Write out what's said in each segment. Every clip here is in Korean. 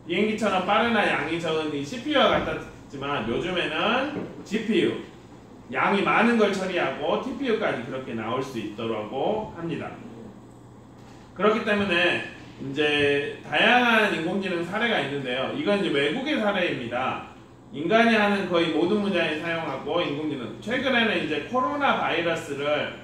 비행기처럼 빠르나 양이 적은 이 CPU와 같았지만 요즘에는 GPU, 양이 많은 걸 처리하고 TPU까지 그렇게 나올 수 있도록 합니다. 그렇기 때문에 이제 다양한 인공지능 사례가 있는데요. 이건 이제 외국의 사례입니다. 인간이 하는 거의 모든 분야에 사용하고 인공지능. 최근에는 이제 코로나 바이러스를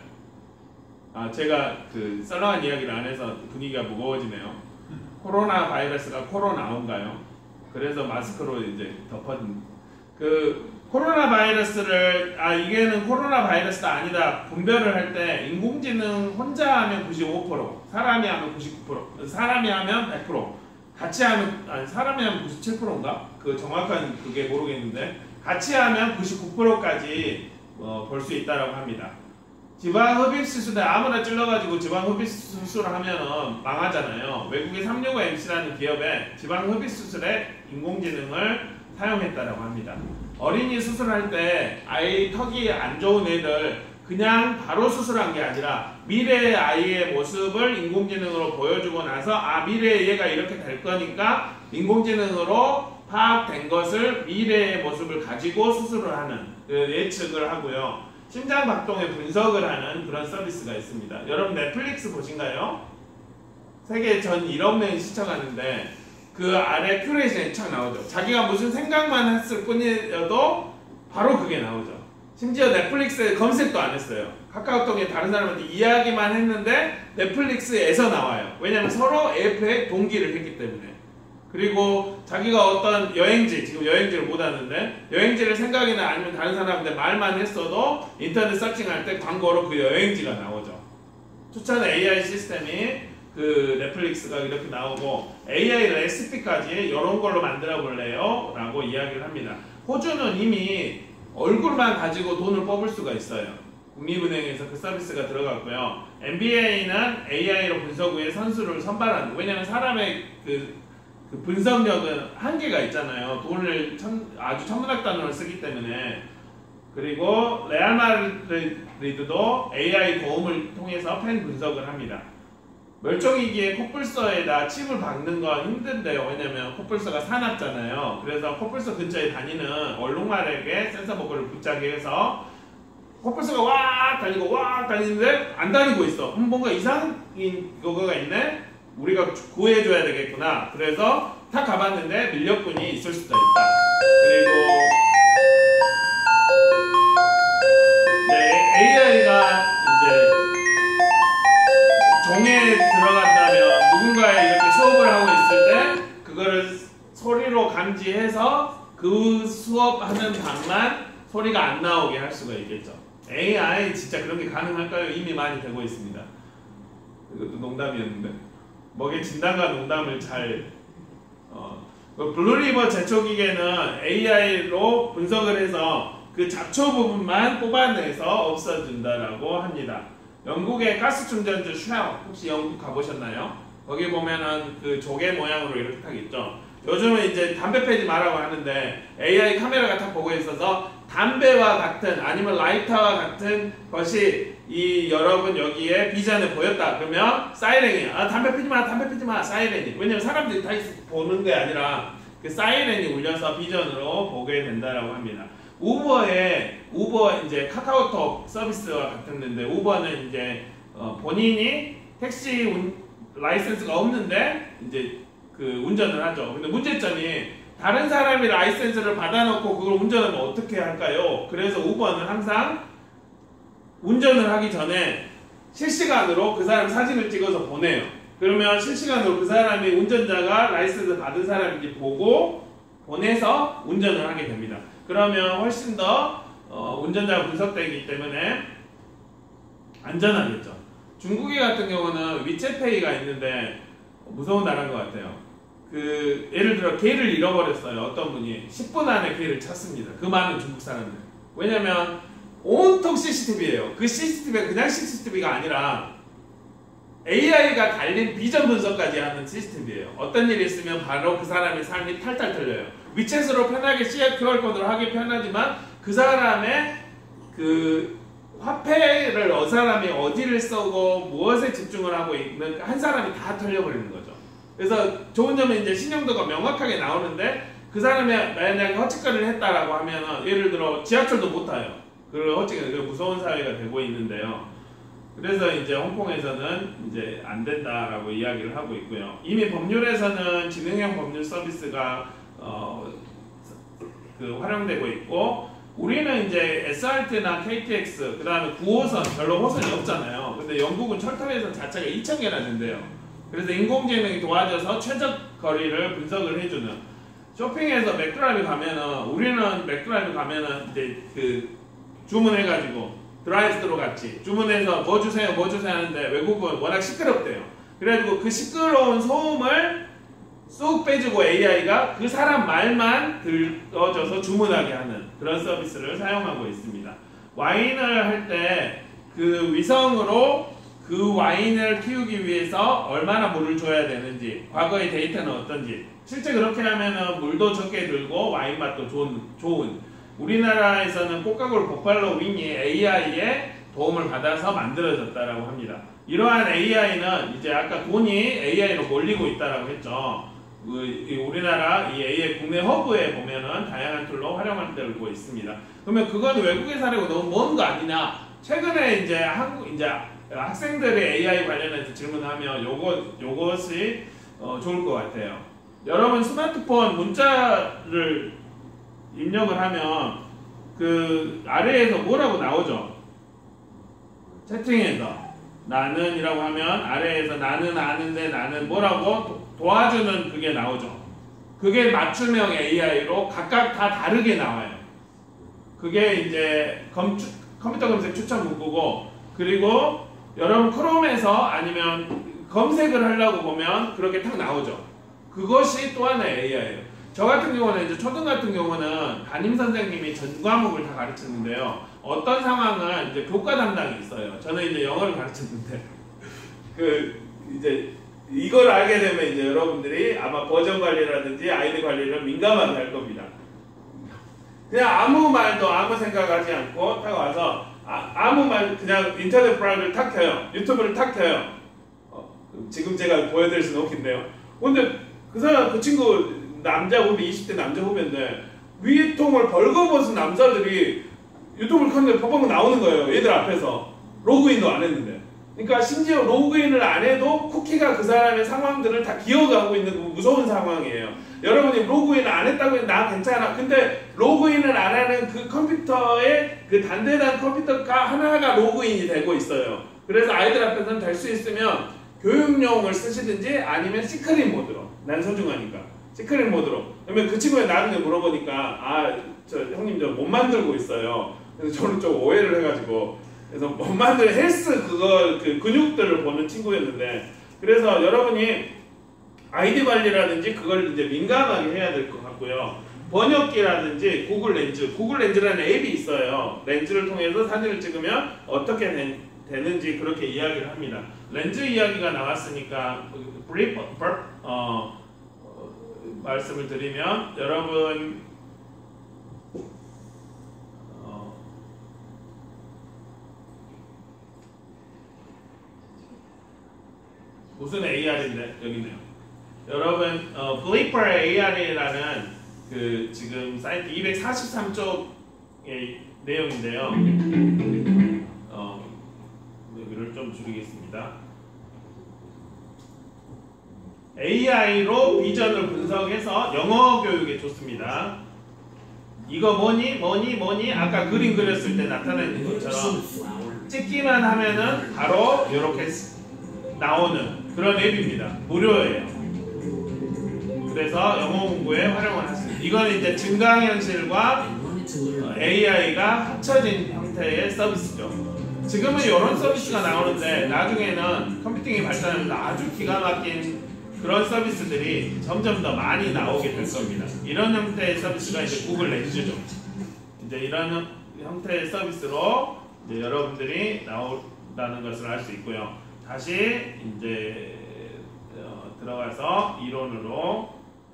제가 그 썰렁한 이야기를 안 해서 분위기가 무거워지네요. 코로나 바이러스가 코로나온가요? 그래서 마스크로 이제 덮어준 그 코로나 바이러스를 이게는 코로나 바이러스가 아니다 분별을 할 때 인공지능 혼자 하면 95%, 사람이 하면 99%, 사람이 하면 100%, 같이 하면 사람이 하면 97%인가? 그 정확한 그게 모르겠는데 같이 하면 99%까지 볼 수 있다라고 합니다. 지방흡입수술에 아무나 찔러가지고 지방흡입수술을 하면은 망하잖아요. 외국의 365MC라는 기업에 지방흡입수술에 인공지능을 사용했다라고 합니다. 어린이 수술할 때 아이 턱이 안 좋은 애들 그냥 바로 수술한 게 아니라 미래의 아이의 모습을 인공지능으로 보여주고 나서 미래의 얘가 이렇게 될 거니까 인공지능으로 파악된 것을 미래의 모습을 가지고 수술을 하는 예측을 하고요. 심장박동의 분석을 하는 그런 서비스가 있습니다. 여러분 넷플릭스 보신가요? 세계 전 1억 명이 시청하는데 그 아래 큐레이션이 쫙 나오죠. 자기가 무슨 생각만 했을 뿐이어도 바로 그게 나오죠. 심지어 넷플릭스에 검색도 안 했어요. 카카오톡에 다른 사람한테 이야기만 했는데 넷플릭스에서 나와요. 왜냐면 서로 AF에 동기를 했기 때문에. 그리고 자기가 어떤 여행지, 지금 여행지를 못 하는데 여행지를 생각이나 아니면 다른 사람한테 말만 했어도 인터넷 서칭할 때 광고로 그 여행지가 나오죠. 추천 AI 시스템이 그 넷플릭스가 이렇게 나오고 AI 레시피까지 이런 걸로 만들어 볼래요? 라고 이야기를 합니다. 호주는 이미 얼굴만 가지고 돈을 뽑을 수가 있어요. 국립은행에서 그 서비스가 들어갔고요. NBA는 AI로 분석 후에 선수를 선발하는, 왜냐하면 사람의 그 분석력은 한계가 있잖아요. 돈을 아주 천문학 단어를 쓰기 때문에. 그리고 레알 마드리드도 AI 도움을 통해서 팬 분석을 합니다. 멀쩡이기에 코뿔소에다 칩을 박는 건 힘든데요. 왜냐면 코뿔소가 사납잖아요. 그래서 코뿔소 근처에 다니는 얼룩말에게 센서 모듈을 붙잡게 해서 코뿔소가 왁 다니고 왁 다니는데 안 다니고 있어. 뭔가 이상인 거가 있네? 우리가 구해줘야 되겠구나. 그래서 탁 가봤는데 밀렵꾼이 있을 수도 있다. 그리고 AI가 이제 종에 들어간다면 누군가의 이렇게 수업을 하고 있을 때 그거를 소리로 감지해서 그 수업하는 방만 소리가 안 나오게 할 수가 있겠죠. AI 진짜 그런 게 가능할까요? 이미 많이 되고 있습니다. 이것도 농담이었는데 먹의 진단과 농담을 잘 블루리버 제초기계는 AI로 분석을 해서 그 잡초 부분만 뽑아내서 없어진다라고 합니다. 영국의 가스 충전소 쉘, 혹시 영국 가보셨나요? 거기 보면은 그 조개 모양으로 이렇게 딱 있죠. 요즘은 이제 담배 패지 말라고 하는데 AI 카메라가 딱 보고 있어서 담배와 같은 아니면 라이터와 같은 것이 여러분 여기에 비전에 보였다 그러면 사이렌이 담배 피지 마, 담배 피지 마, 사이렌이. 왜냐면 사람들이 다 보는 게 아니라 그 사이렌이 울려서 비전으로 보게 된다라고 합니다. 우버 이제 카카오톡 서비스와 같은데 우버는 이제 본인이 택시 라이센스가 없는데 이제 그 운전을 하죠. 근데 문제점이 다른 사람이 라이센스를 받아놓고 그걸 운전하면 어떻게 할까요? 그래서 우버는 항상 운전을 하기 전에 실시간으로 그 사람 사진을 찍어서 보내요. 그러면 실시간으로 그 사람이 운전자가 라이센스 받은 사람인지 보고 보내서 운전을 하게 됩니다. 그러면 훨씬 더 운전자가 분석되기 때문에 안전하겠죠. 중국에 같은 경우는 위챗페이가 있는데 무서운 나라인 것 같아요. 예를 들어 개를 잃어버렸어요. 어떤 분이 10분 안에 개를 찾습니다. 그 많은 중국 사람들. 왜냐면 온통 CCTV예요. 그 CCTV가 그냥 CCTV가 아니라 AI가 달린 비전 분석까지 하는 CCTV예요. 어떤 일이 있으면 바로 그 사람의 삶이 탈탈 털려요. 위챗으로 편하게 QR코드를 하기 편하지만 그 사람의 그 화폐를 사람이 어디를 쓰고 무엇에 집중을 하고 있는 한 사람이 다 털려버리는 거죠. 그래서 좋은 점은 이제 신용도가 명확하게 나오는데 그 사람이 만약에 헛짓거리를 했다라고 하면은 예를 들어 지하철도 못 타요. 그 헛짓거리 무서운 사회가 되고 있는데요. 그래서 이제 홍콩에서는 이제 안 된다라고 이야기를 하고 있고요. 이미 법률에서는 지능형 법률 서비스가 활용되고 있고, 우리는 이제 SRT나 KTX, 그 다음에 9호선, 별로 호선이 없잖아요. 근데 영국은 철도회선 자체가 2,000개나 된대요. 그래서 인공지능이 도와줘서 최적 거리를 분석을 해주는, 쇼핑에서 맥드라이브 가면은, 우리는 맥드라이브 가면은 이제 주문해가지고 드라이브스루 같이 주문해서 뭐 주세요 하는데 외국은 워낙 시끄럽대요. 그래가지고 그 시끄러운 소음을 쑥 빼주고 AI가 그 사람 말만 들어줘서 주문하게 하는 그런 서비스를 사용하고 있습니다. 와인을 할 때 그 위성으로 그 와인을 키우기 위해서 얼마나 물을 줘야 되는지, 과거의 데이터는 어떤지, 실제 그렇게 하면은 물도 적게 들고 와인 맛도 좋은 우리나라에서는 꽃가골 버팔로 윙이 AI의 도움을 받아서 만들어졌다라고 합니다. 이러한 AI는 이제 아까 돈이 AI로 몰리고 있다라고 했죠. 우리나라 이 AI 국내 허브에 보면은 다양한 툴로 활용되고 있습니다. 그러면 그건 외국의 사례고 너무 먼 거 아니냐? 최근에 이제 학생들이 AI 관련해서 질문하면 요것이 좋을 것 같아요. 여러분 스마트폰 문자를 입력을 하면 그 아래에서 뭐라고 나오죠? 채팅에서 나는 이라고 하면 아래에서 나는 아는데 나는 뭐라고 도와주는 그게 나오죠. 그게 맞춤형 AI로 각각 다 다르게 나와요. 그게 이제 컴퓨터 검색 추천 문구고, 그리고 여러분 크롬에서 아니면 검색을 하려고 보면 그렇게 딱 나오죠. 그것이 또 하나의 AI예요. 저 같은 경우는 이제 초등 같은 경우는 담임 선생님이 전 과목을 다 가르치는데요. 어떤 상황은 이제 교과 담당이 있어요. 저는 이제 영어를 가르쳤는데 이제 이걸 알게 되면 이제 여러분들이 아마 버전 관리라든지 아이디 관리를 민감하게 할 겁니다. 그냥 아무 말도 아무 생각하지 않고 딱 와서 아무 말 그냥 인터넷 브라우저를 탁 켜요. 유튜브를 탁 켜요. 지금 제가 보여드릴 수는 없긴데요. 근데 그 친구 남자 후배, 20대 남자 후배인데 위통을 벌거벗은 남자들이 유튜브를 켰는데 퍽퍽 나오는 거예요. 얘들 앞에서. 로그인도 안 했는데. 그러니까 심지어 로그인을 안 해도 쿠키가 그 사람의 상황들을 다 기억하고 있는 무서운 상황이에요. 여러분이 로그인을 안 했다고 해도 나 괜찮아. 근데 로그인을 안 하는 그 컴퓨터에 그 단대단 컴퓨터가 하나가 로그인이 되고 있어요. 그래서 아이들 앞에서는 될 수 있으면 교육용을 쓰시든지 아니면 시크릿 모드로. 난 소중하니까. 시크릿 모드로. 그러면 그 친구가 나중에 물어보니까 형님 저 못 만들고 있어요. 그래서 저는 좀 오해를 해가지고 그래서 못 만들 헬스 그 근육들을 보는 친구였는데, 그래서 여러분이 아이디 관리라든지 그걸 이제 민감하게 해야 될 것 같고요. 번역기라든지 구글 렌즈라는 앱이 있어요. 렌즈를 통해서 사진을 찍으면 어떻게 되는지 그렇게 이야기를 합니다. 렌즈 이야기가 나왔으니까 말씀을 드리면, 여러분 무슨 AR인데 여기네요. 여러분 블리퍼 AR이라는 그 지금 사이트 243쪽의 내용인데요. 여기를 좀 줄이겠습니다. AI로 비전을 분석해서 영어 교육에 좋습니다. 이거 뭐니 아까 그림 그렸을 때 나타내는 것처럼 찍기만 하면은 바로 이렇게 나오는 그런 앱입니다. 무료예요. 그래서 영어 공부에 활용을 하십니다. 이건 이제 증강현실과 AI가 합쳐진 형태의 서비스죠. 지금은 이런 서비스가 나오는데 나중에는 컴퓨팅이 발전하면서 아주 기가 막힌 그런 서비스들이 점점 더 많이 나오게 될 겁니다. 이런 형태의 서비스가 이제 구글 렌즈죠. 이제 이런 형태의 서비스로 이제 여러분들이 나온다는 것을 알 수 있고요. 다시 이제 들어가서 이론으로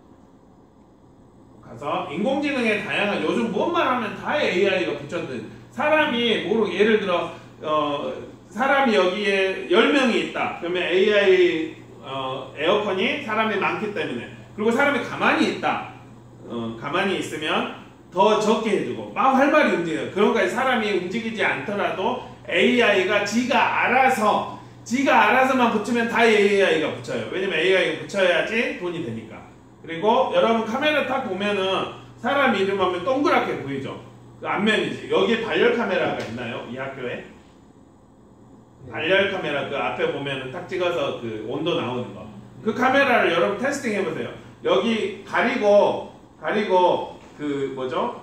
가서 인공지능의 다양한, 요즘 무엇만 하면 다 AI가 붙였든, 사람이 예를 들어 사람이 여기에 10명이 있다. 그러면 AI 에어컨이 사람이 많기 때문에. 그리고 사람이 가만히 있다. 가만히 있으면 더 적게 해주고 막 활발히 움직여요. 그런까지 사람이 움직이지 않더라도 AI가 지가 알아서만 붙이면 다 AI가 붙여요. 왜냐면 AI가 붙여야지 돈이 되니까. 그리고 여러분 카메라 딱 보면은 사람 이름 하면 동그랗게 보이죠. 그 앞면이지. 여기에 발열 카메라가 있나요? 이 학교에? 발열 카메라 그 앞에 보면은 딱 찍어서 그 온도 나오는 거. 그 카메라를 여러분 테스팅 해보세요. 여기 가리고 그 뭐죠?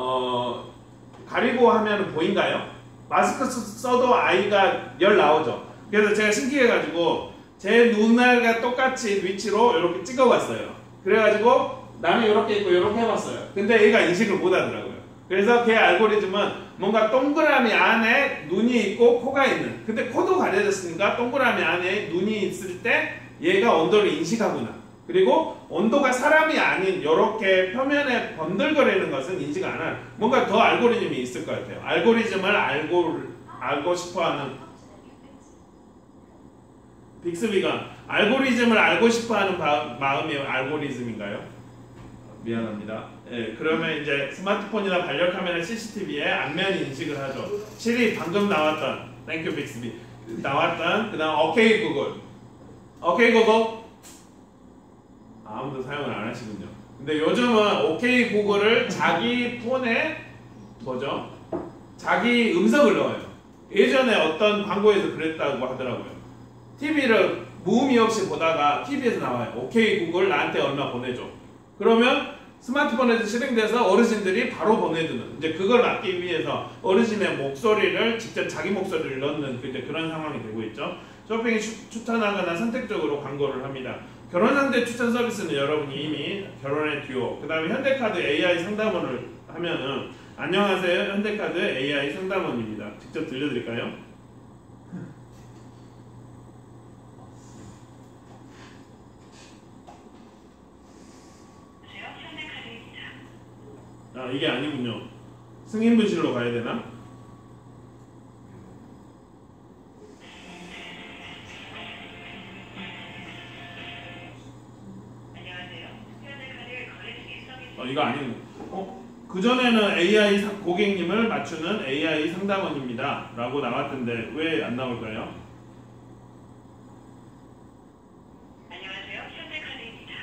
가리고 하면 보인가요? 마스크 써도 아이가 열 나오죠. 그래서 제가 신기해가지고 제 눈알과 똑같이 위치로 이렇게 찍어봤어요. 그래가지고 나는 이렇게 있고 이렇게 해봤어요. 근데 얘가 인식을 못하더라고요. 그래서 걔 알고리즘은 뭔가 동그라미 안에 눈이 있고 코가 있는. 근데 코도 가려졌으니까 동그라미 안에 눈이 있을 때 얘가 온도를 인식하구나. 그리고 온도가 사람이 아닌 이렇게 표면에 번들거리는 것은 인식 안 하는. 뭔가 더 알고리즘이 있을 것 같아요. 알고리즘을 알고 싶어하는 빅스비가 알고리즘을 알고 싶어하는 마음이 알고리즘인가요? 미안합니다. 예, 그러면 이제 스마트폰이나 반려 카메라 CCTV에 안면 인식을 하죠. 실이 방금 나왔던 땡큐 빅스비 나왔던 그다음 오케이 구글 아무도 사용을 안 하시군요. 근데 요즘은 오케이 구글을 자기 폰에 뭐죠? 자기 음성을 넣어요. 예전에 어떤 광고에서 그랬다고 하더라고요. TV를 무음이 없이 보다가 TV에서 나와요. 오케이 구글 나한테 얼마 보내줘. 그러면 스마트폰에서 실행돼서 어르신들이 바로 보내주는, 이제 그걸 막기 위해서 어르신의 목소리를 직접 자기 목소리를 넣는 이제 그런 상황이 되고 있죠. 쇼핑이 추천하거나 선택적으로 광고를 합니다. 결혼 상대 추천 서비스는 여러분이 이미 결혼의 듀오, 그 다음에 현대카드 AI 상담원을 하면은 안녕하세요, 현대카드 AI 상담원입니다. 직접 들려드릴까요? 아, 이게 아니군요. 승인분실로 가야 되나? 이거 아니군요. 그전에는 AI 고객님을 맞추는 AI 상담원입니다 라고 나왔던데 왜 안 나올까요? 안녕하세요, 현대카드입니다.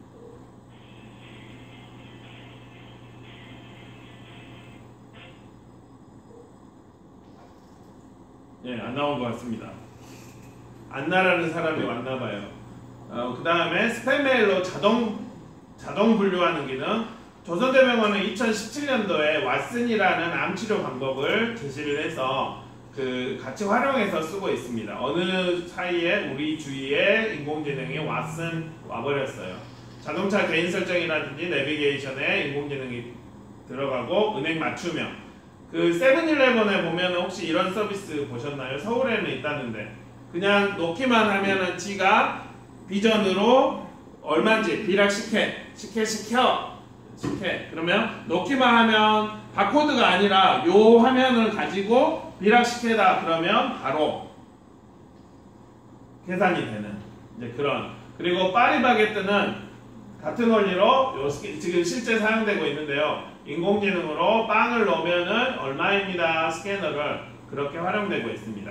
예, 안 나온 것 같습니다. 안나라는 사람이 왔나봐요. 그 다음에 스팸 메일로 자동 분류하는 기능. 조선대병원은 2017년도에 왓슨이라는 암치료 방법을 제시를 해서 같이 활용해서 쓰고 있습니다. 어느 사이에 우리 주위에 인공지능이 왓슨 와버렸어요. 자동차 개인 설정이라든지 내비게이션에 인공지능이 들어가고 은행 맞춤형. 세븐일레븐에 보면 혹시 이런 서비스 보셨나요? 서울에는 있다는데 그냥 놓기만 하면은 지가 비전으로 얼마인지 비락 시켜 그러면 놓기만 하면 바코드가 아니라 요 화면을 가지고 비락시켜다 그러면 바로 계산이 되는 이제 그런. 그리고 파리바게뜨는 같은 원리로 지금 실제 사용되고 있는데요. 인공지능으로 빵을 넣으면은 얼마입니다 스캐너를 그렇게 활용되고 있습니다.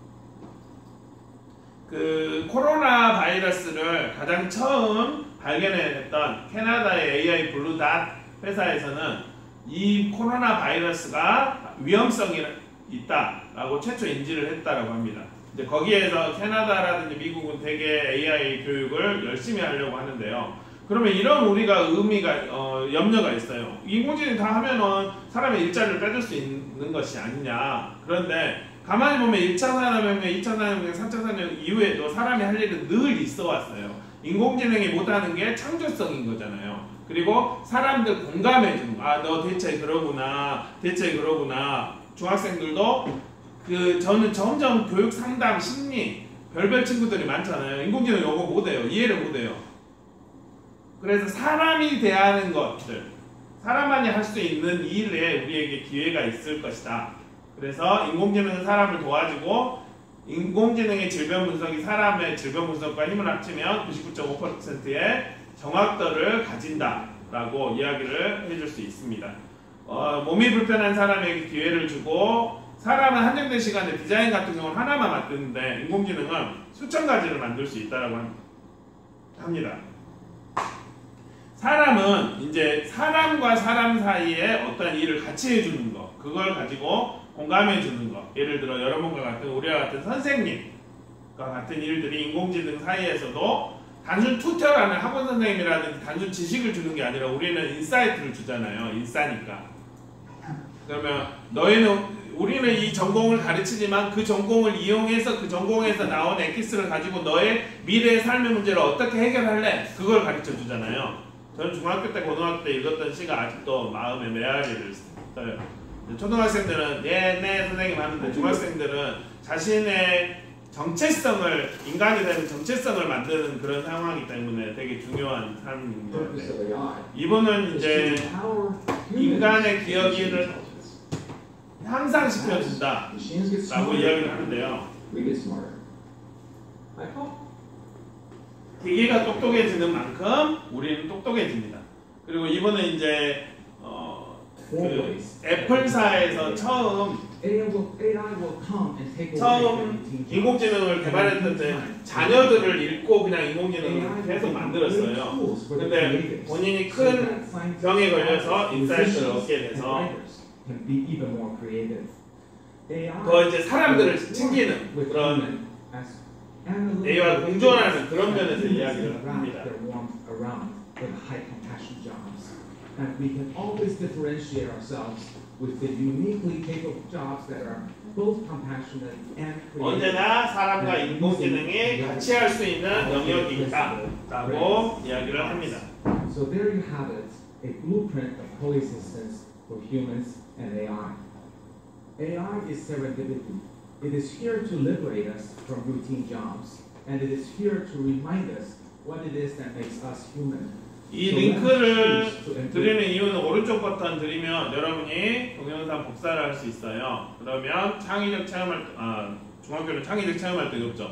코로나 바이러스를 가장 처음 발견했던 캐나다의 AI 블루닷 회사에서는 이 코로나 바이러스가 위험성이 있다라고 최초 인지를 했다라고 합니다. 이제 거기에서 캐나다라든지 미국은 되게 AI 교육을 열심히 하려고 하는데요. 그러면 이런 우리가 염려가 있어요. 인공지능 다 하면은 사람의 일자리를 뺏을 수 있는 것이 아니냐. 그런데 가만히 보면 1차 산업혁명, 2차 산업혁명, 3차 산업혁명 이후에도 사람이 할 일은 늘 있어 왔어요. 인공지능이 못하는 게 창조성인 거잖아요. 그리고 사람들 공감해주는 거. 아, 너 대체 그러구나. 중학생들도 저는 점점 교육 상담, 심리, 별별 친구들이 많잖아요. 인공지능 이거 못해요. 이해를 못해요. 그래서 사람이 대하는 것들, 사람만이 할 수 있는 일에 우리에게 기회가 있을 것이다. 그래서 인공지능은 사람을 도와주고 인공지능의 질병 분석이 사람의 질병 분석과 힘을 합치면 99.5%의 정확도를 가진다라고 이야기를 해줄 수 있습니다. 몸이 불편한 사람에게 기회를 주고 사람은 한정된 시간에 디자인 같은 경우는 하나만 만드는데 인공지능은 수천 가지를 만들 수 있다라고 합니다. 사람은 이제 사람과 사람 사이에 어떤 일을 같이 해주는 거, 그걸 가지고 공감해 주는 거. 예를 들어 여러분과 같은 우리와 같은 선생님과 같은 일들이 인공지능 사이에서도 단순 튜터라는 학원 선생님이라든지 단순 지식을 주는 게 아니라 우리는 인사이트를 주잖아요. 인싸니까. 그러면 우리는 이 전공을 가르치지만 그 전공을 이용해서 그 전공에서 나온 엑기스를 가지고 너의 미래의 삶의 문제를 어떻게 해결할래? 그걸 가르쳐 주잖아요. 저는 중학교 때, 고등학교 때 읽었던 시가 아직도 마음에 메아리를 써요. 초등학생들은 네 선생님 하는데 중학생들은 자신의 정체성을, 인간이 되는 정체성을 만드는 그런 상황이기 때문에 되게 중요한 삶입니다. 이분은 이제 인간의 기억을 향상시켜준다 라고 이야기를 하는데요. 기계가 똑똑해지는 만큼 우리는 똑똑해집니다. 그리고 이분은 이제 그 애플사에서 처음 인공지능을 개발했는데 자녀들을 잃고 그냥 인공지능을 계속 만들었어요. 근데 본인이 큰 병에 걸려서 인사이트를 얻게 돼서 더 이제 사람들을 챙기는 그런 A와 공존하는 그런 면에서 이야기를 합니다. And we can always differentiate ourselves with the uniquely capable jobs that are both compassionate and creative. 언제나 사람과 인공지능이 같이 할 수 있는 영역이 있다라고 이야기를 합니다. So there you have it, a blueprint of coexistence for humans and AI. AI is serendipity. It is here to liberate us from routine jobs, and it is here to remind us what it is that makes us human. 이 링크를 드리는 이유는 오른쪽 버튼 드리면 여러분이 동영상 복사를 할 수 있어요. 그러면 창의적 체험활동, 중학교는 창의적 체험활동이 없죠?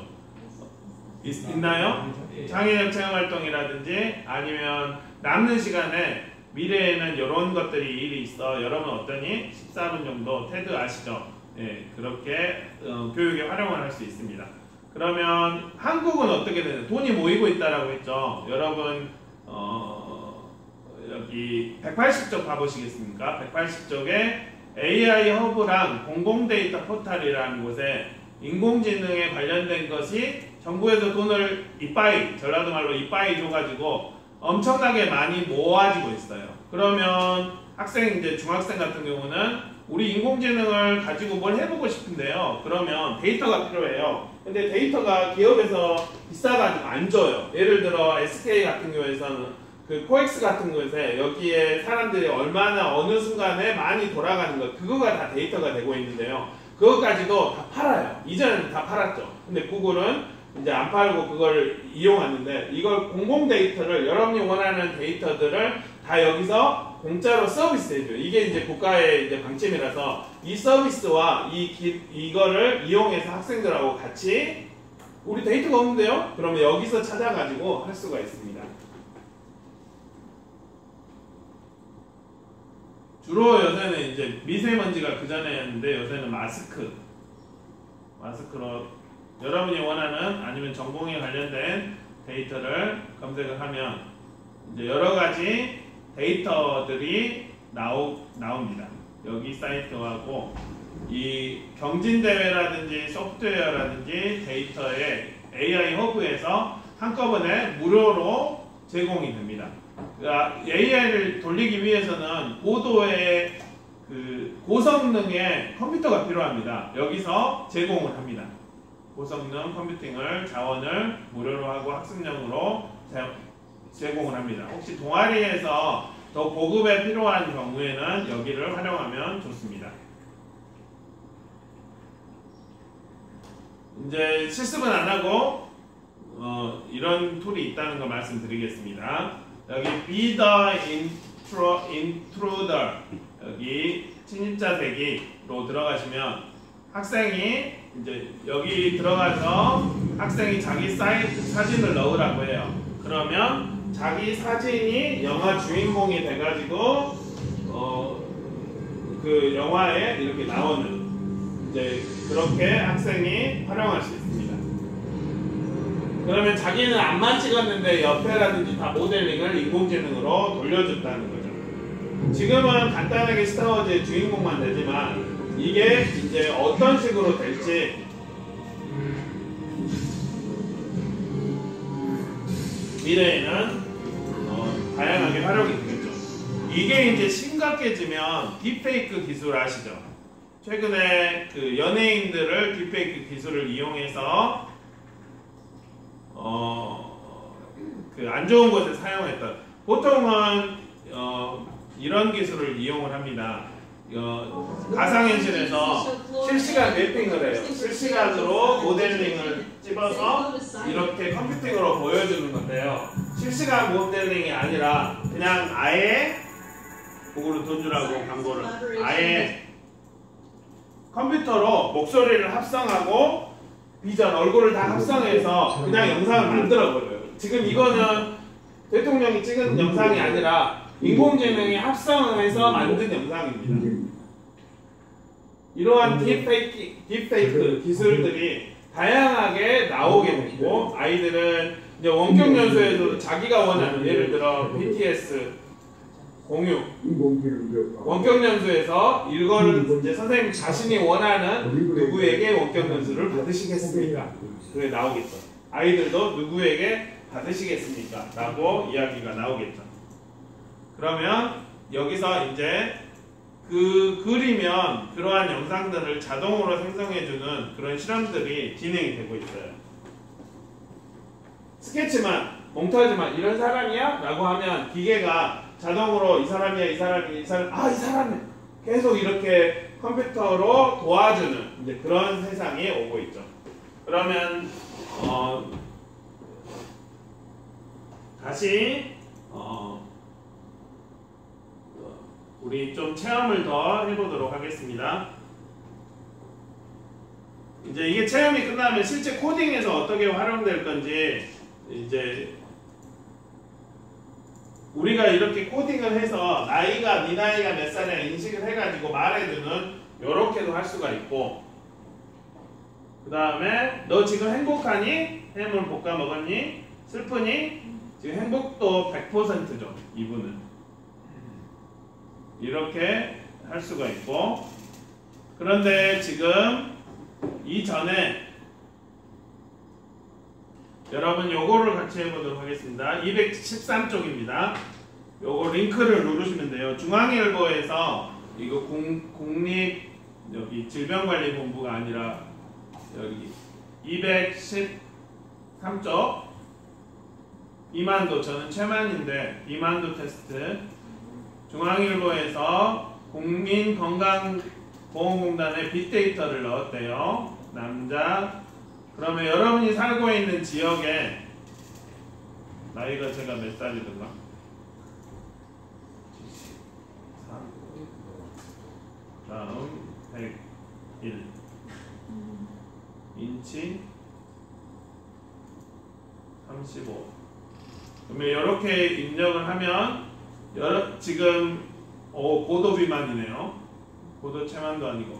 있나요? 창의적 체험활동이라든지 아니면 남는 시간에 미래에는 이런 것들이 일이 있어. 여러분 어떠니? 14분 정도 테드 아시죠? 예, 그렇게 교육에 활용을 할 수 있습니다. 그러면 한국은 어떻게 되나요? 돈이 모이고 있다라고 했죠. 여러분 여기 180쪽 봐보시겠습니까? 180쪽에 AI 허브랑 공공데이터 포탈이라는 곳에 인공지능에 관련된 것이 정부에서 돈을 이빠이, 전라도 말로 이빠이 줘가지고 엄청나게 많이 모아지고 있어요. 그러면 학생, 이제 중학생 같은 경우는 우리 인공지능을 가지고 뭘 해보고 싶은데요. 그러면 데이터가 필요해요. 근데 데이터가 기업에서 비싸가지고 안 줘요. 예를 들어 SK 같은 경우에서는 그 코엑스 같은 곳에 여기에 사람들이 얼마나 어느 순간에 많이 돌아가는 것, 그거가 다 데이터가 되고 있는데요. 그것까지도 다 팔아요. 이전에는 다 팔았죠. 근데 구글은 이제 안 팔고 그걸 이용하는데 이걸 공공 데이터를 여러분이 원하는 데이터들을 다 여기서 공짜로 서비스 해줘요. 이게 이제 국가의 이제 방침이라서 이 서비스와 이거를 이용해서 학생들하고 같이 우리 데이터가 없는데요? 그러면 여기서 찾아가지고 할 수가 있습니다. 주로 요새는 이제 미세먼지가 그 전에였는데 요새는 마스크로 여러분이 원하는 아니면 전공에 관련된 데이터를 검색을 하면 이제 여러 가지 데이터들이 나옵니다. 여기 사이트하고 이 경진대회라든지 소프트웨어라든지 데이터의 AI 허브에서 한꺼번에 무료로 제공이 됩니다. 그러니까 AI를 돌리기 위해서는 고도의 그 고성능의 컴퓨터가 필요합니다. 여기서 제공을 합니다. 고성능 컴퓨팅을 자원을 무료로 하고 학습용으로 제공을 합니다. 혹시 동아리에서 더 고급에 필요한 경우에는 여기를 활용하면 좋습니다. 이제 실습은 안 하고 이런 툴이 있다는 거 말씀드리겠습니다. 여기 Be the Intruder 여기 침입자 대기로 들어가시면 학생이 이제 여기 들어가서 학생이 자기 사진을 넣으라고 해요. 그러면 자기 사진이 영화 주인공이 돼가지고 그 영화에 이렇게 나오는 이제 그렇게 학생이 활용할 수 있습니다. 그러면 자기는 안만 찍었는데 옆에라든지 다 모델링을 인공지능으로 돌려줬다는 거죠. 지금은 간단하게 스타워즈의 주인공만 되지만 이게 이제 어떤 식으로 될지 미래에는 다양하게 활용이 되겠죠. 이게 이제 심각해지면 딥페이크 기술 아시죠? 최근에 그 연예인들을 딥페이크 기술을 이용해서 그 안 좋은 곳에 사용했다. 보통은 이런 기술을 이용을 합니다. 가상현실에서 실시간 맵핑을 해요. 실시간으로 모델링을 집어서 이렇게 컴퓨팅으로 보여주는 건데요. 실시간 모델링이 아니라 그냥 아예 그거를 돈 주라고 광고를 아예 컴퓨터로 목소리를 합성하고 비전, 얼굴을 다 합성해서 그냥 영상을 만들어버려요. 지금 이거는 대통령이 찍은 영상이 아니라 인공지능이 합성해서 만든 영상입니다. 이러한 딥페이크 기술들이 다양하게 나오게 되고 아이들은 이제 원격 연수에서도 자기가 원하는 예를 들어 BTS 공유 원격 연수에서 이거를 이제 선생님 자신이 원하는 누구에게 원격 연수를 받으시겠습니까? 그게 나오겠죠. 아이들도 누구에게 받으시겠습니까? 라고 이야기가 나오겠죠. 그러면 여기서 이제 그리면 그러한 영상들을 자동으로 생성해주는 그런 실험들이 진행이 되고 있어요. 스케치만, 몽타주만 이런 사람이야? 라고 하면 기계가 자동으로 이 사람이야, 이 사람이, 이 사람, 이 사람이 계속 이렇게 컴퓨터로 도와주는 이제 그런 세상이 오고 있죠. 그러면 다시 우리 좀 체험을 더 해보도록 하겠습니다. 이제 이게 체험이 끝나면 실제 코딩에서 어떻게 활용될 건지 이제 우리가 이렇게 코딩을 해서 네 나이가 몇 살이야 인식을 해가지고 말해주는 요렇게도 할 수가 있고 그 다음에 너 지금 행복하니? 해물 볶아 먹었니? 슬프니? 지금 행복도 100%죠. 이분은 이렇게 할 수가 있고 그런데 지금 이전에 여러분 요거를 같이 해보도록 하겠습니다. 213쪽입니다. 요거 링크를 누르시면 돼요. 중앙일보에서 이거 국립 여기 질병관리본부가 아니라 여기 213쪽 비만도 저는 최만인데 비만도 테스트 중앙일보에서 국민건강보험공단에 빅데이터를 넣었대요. 남자 그러면 여러분이 살고 있는 지역에 나이가 제가 몇 살이든가 74 다음 101 인치 35 그러면 이렇게 입력을 하면 지금 고도 비만이네요. 고도 체만도 아니고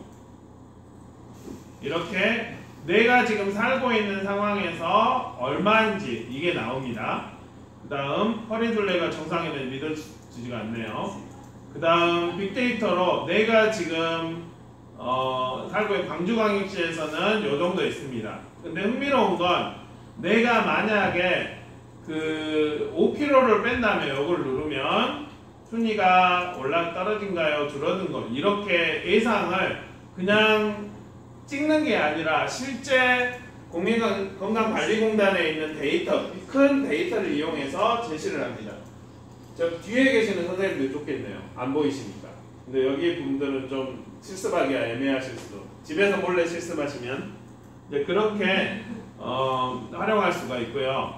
이렇게 내가 지금 살고 있는 상황에서 얼마인지 이게 나옵니다. 그 다음 허리둘레가 정상이면 믿어지지가 않네요. 그 다음 빅데이터로 내가 지금 살고 있는 광주광역시에서는 요 정도 있습니다. 근데 흥미로운 건 내가 만약에 그 5kg를 뺀다면 이걸 누르면 순위가 떨어진가요? 줄어든 거 이렇게 예상을 그냥 찍는 게 아니라 실제 국민건강관리공단에 있는 데이터, 큰 데이터를 이용해서 제시를 합니다. 저 뒤에 계시는 선생님들 좋겠네요. 안 보이시니까. 근데 여기 분들은 좀 실습하기가 애매하실 수도. 집에서 몰래 실습하시면 이제 그렇게 활용할 수가 있고요.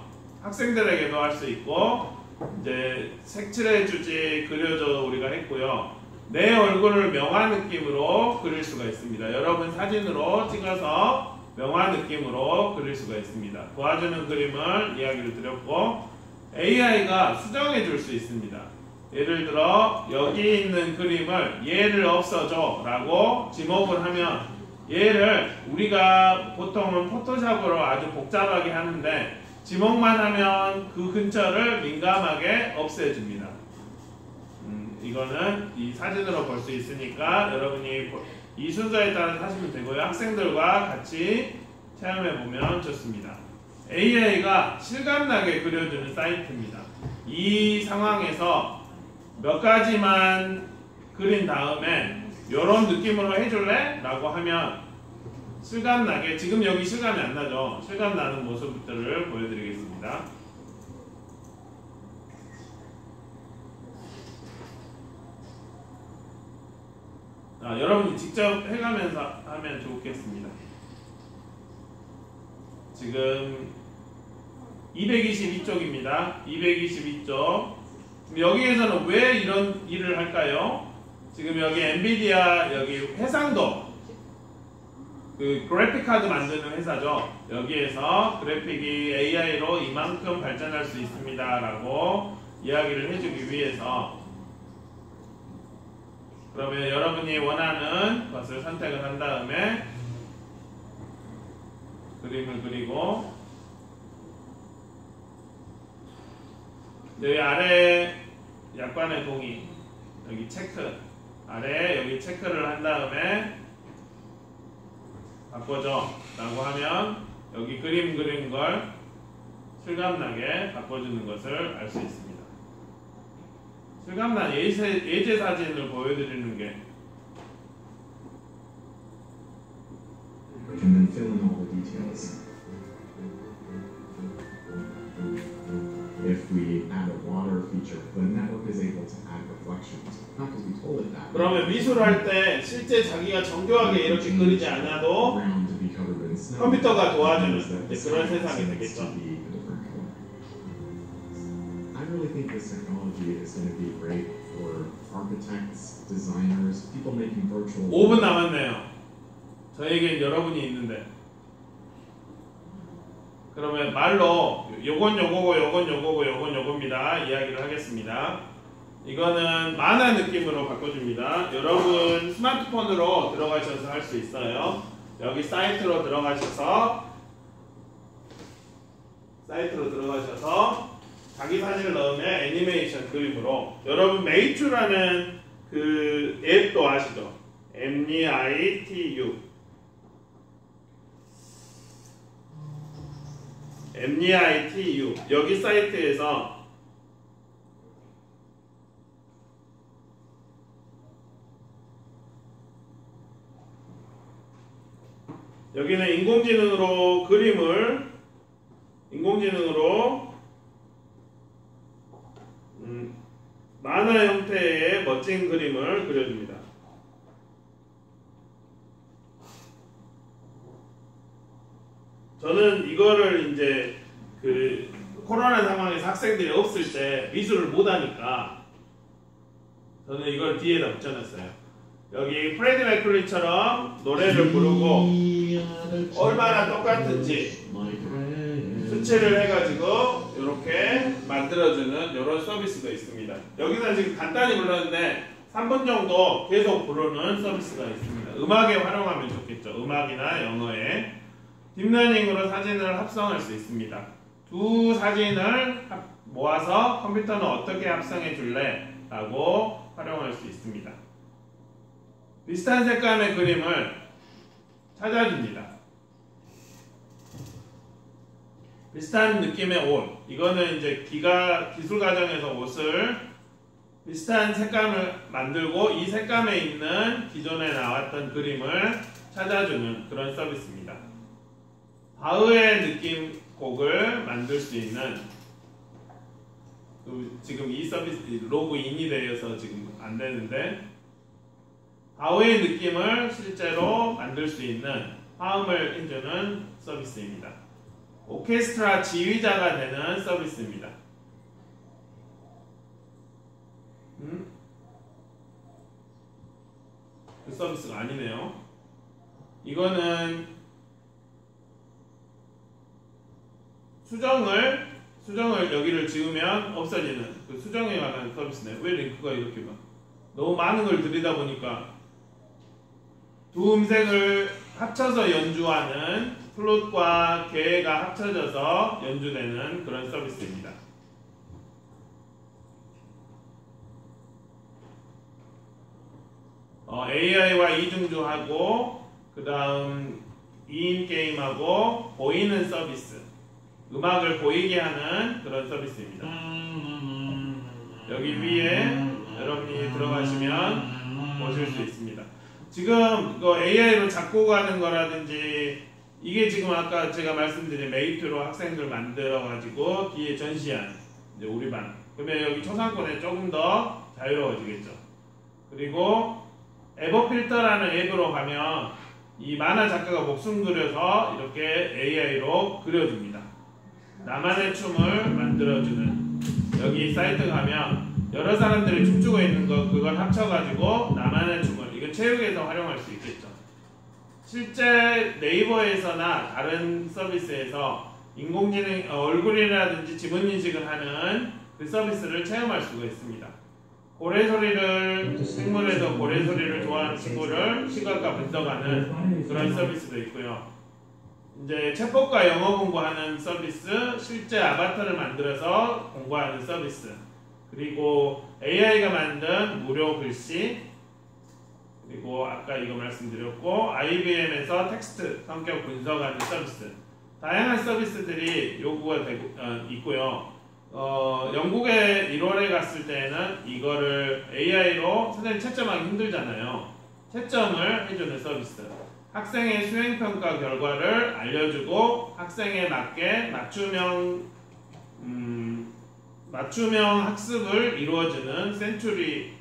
학생들에게도 할 수 있고 이제 색칠해주지 그려줘 우리가 했고요. 내 얼굴을 명화 느낌으로 그릴 수가 있습니다. 여러분 사진으로 찍어서 명화 느낌으로 그릴 수가 있습니다. 도와주는 그림을 이야기를 드렸고 AI가 수정해 줄 수 있습니다. 예를 들어 여기 있는 그림을 얘를 없어줘 라고 지목을 하면 얘를 우리가 보통은 포토샵으로 아주 복잡하게 하는데 지목만 하면 그 근처를 민감하게 없애줍니다. 이거는 이 사진으로 볼 수 있으니까 여러분이 이 순서에 따라서 하시면 되고요. 학생들과 같이 체험해 보면 좋습니다. AI가 실감나게 그려주는 사이트입니다. 이 상황에서 몇 가지만 그린 다음에 이런 느낌으로 해줄래? 라고 하면 실감나게, 지금 여기 실감이 안 나죠? 실감나는 모습들을 보여드리겠습니다. 여러분이 직접 해가면서 하면 좋겠습니다. 지금 222쪽입니다. 222쪽. 여기에서는 왜 이런 일을 할까요? 지금 여기 엔비디아 여기 회상도 그 그래픽 카드 만드는 회사죠. 여기에서 그래픽이 AI로 이만큼 발전할 수 있습니다 라고 이야기를 해주기 위해서, 그러면 여러분이 원하는 것을 선택을 한 다음에 그림을 그리고 여기 아래 약관의 동의, 여기 체크 아래 여기 체크를 한 다음에 바꿔줘 라고 하면 여기 그림 그린 걸 실감나게 바꿔주는 것을 알 수 있습니다. 실감난 예제 사진을 보여드리는 게 and then fill in all the details. If we add a water feature, the network is able to add reflections. Not because we told it that. 그러면 미술을 할 때 실제 자기가 정교하게 이렇게 그리지 않아도 Ground to be covered in snow. 컴퓨터가 도와주는 That this 그런 세상이 happens 되겠죠. to be a different color. I really think this technology is going to be great for architects, designers, people making virtual. 5분 남았네요. 저에겐 여러분이 있는데. 그러면 말로 요건 요거고 요건 요거고 요건 요겁니다 이야기를 하겠습니다. 이거는 만화 느낌으로 바꿔줍니다. 여러분 스마트폰으로 들어가셔서 할 수 있어요. 여기 사이트로 들어가셔서 자기 사진을 넣으면 애니메이션 그림으로, 여러분 메이투라는 그 앱도 아시죠? MEITU 여기 사이트에서 여기는 인공지능으로 만화 형태의 멋진 그림을 그려줍니다. 저는 이거를 이제 그 코로나 상황에서 학생들이 없을 때 미술을 못하니까 저는 이걸 뒤에다 붙여놨어요. 여기 프레디 mercury처럼 노래를 부르고 얼마나 똑같은지 수치를 해가지고 이렇게 만들어주는 이런 서비스가 있습니다. 여기서 지금 간단히 불렀는데 3분 정도 계속 부르는 서비스가 있습니다. 음악에 활용하면 좋겠죠. 음악이나 영어에. 딥러닝으로 사진을 합성할 수 있습니다. 두 사진을 모아서 컴퓨터는 어떻게 합성해 줄래? 라고 활용할 수 있습니다. 비슷한 색감의 그림을 찾아줍니다. 비슷한 느낌의 옷. 이거는 이제 기술 과정에서 옷을 비슷한 색감을 만들고 이 색감에 있는 기존에 나왔던 그림을 찾아주는 그런 서비스입니다. 바흐의 느낌 곡을 만들 수 있는, 지금 이 서비스 로그인이 되어서 지금 안 되는데, 바흐의 느낌을 실제로 만들 수 있는 화음을 해주는 서비스입니다. 오케스트라 지휘자가 되는 서비스입니다. 그 서비스가 아니네요. 이거는 수정을 여기를 지우면 없어지는 그 수정에 관한 서비스네요. 왜 링크가 이렇게 너무 많은 걸 들이다 보니까 두 음색을 합쳐서 연주하는 플롯과 개가 합쳐져서 연주되는 그런 서비스입니다. AI와 이중주하고 그 다음 2인 게임하고 보이는 서비스, 음악을 보이게 하는 그런 서비스입니다. 여기 위에 여러분이 들어가시면 보실 수 있습니다. 지금 이거 AI로 작곡 하는 거라든지 이게 지금 아까 제가 말씀드린 메이트로 학생들 만들어 가지고 뒤에 전시한 이제 우리 반. 그러면 여기 초상권에 조금 더 자유로워지겠죠. 그리고 에버필터라는 앱으로 가면 이 만화 작가가 목숨 들여서 이렇게 AI로 그려줍니다. 나만의 춤을 만들어주는 여기 사이트 가면 여러 사람들이 춤추고 있는 거 그걸 합쳐가지고 나만의 춤을 이거 체육에서 활용할 수 있겠죠. 실제 네이버에서나 다른 서비스에서 인공지능 얼굴이라든지 지문인식을 하는 그 서비스를 체험할 수가 있습니다. 고래소리를 생물에서 고래소리를 좋아하는 친구를 시각과 분석하는 그런 서비스도 있고요. 이제 챗봇과 영어 공부하는 서비스, 실제 아바타를 만들어서 공부하는 서비스, 그리고 AI가 만든 무료 글씨, 그리고 아까 이거 말씀드렸고 IBM에서 텍스트 성격 분석하는 서비스, 다양한 서비스들이 요구가 되고 있고요. 영국에 1월에 갔을 때는 이거를 AI로 선생님 채점하기 힘들잖아요. 채점을 해주는 서비스, 학생의 수행평가 결과를 알려주고 학생에 맞게 맞춤형 학습을 이루어주는 센츄리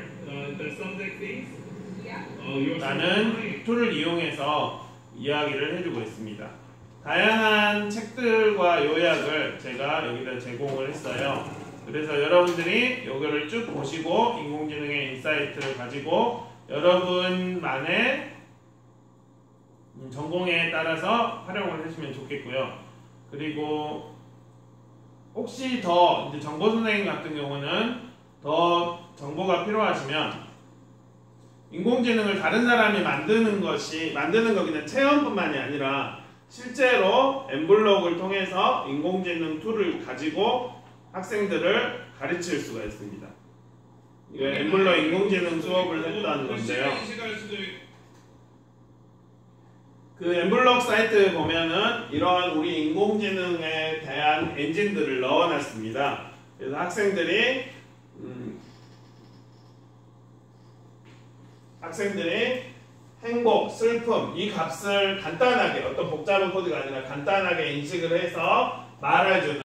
라는 툴을 이용해서 이야기를 해주고 있습니다. 다양한 책들과 요약을 제가 여기다 제공을 했어요. 그래서 여러분들이 이거를 쭉 보시고 인공지능의 인사이트를 가지고 여러분만의 전공에 따라서 활용을 하시면 좋겠고요. 그리고 혹시 더 이제 정보 선생님 같은 경우는 더 정보가 필요하시면 인공지능을 다른 사람이 만드는 거 그냥 체험뿐만이 아니라 실제로 엠블록을 통해서 인공지능 툴을 가지고 학생들을 가르칠 수가 있습니다. 이거 엠블록 인공지능 수업을 했다는 건데요. 그 엠블록 사이트에 보면은 이러한 우리 인공지능에 대한 엔진들을 넣어놨습니다. 그래서 학생들이 행복, 슬픔 이 값을 간단하게 어떤 복잡한 코드가 아니라 간단하게 인식을 해서 말해주는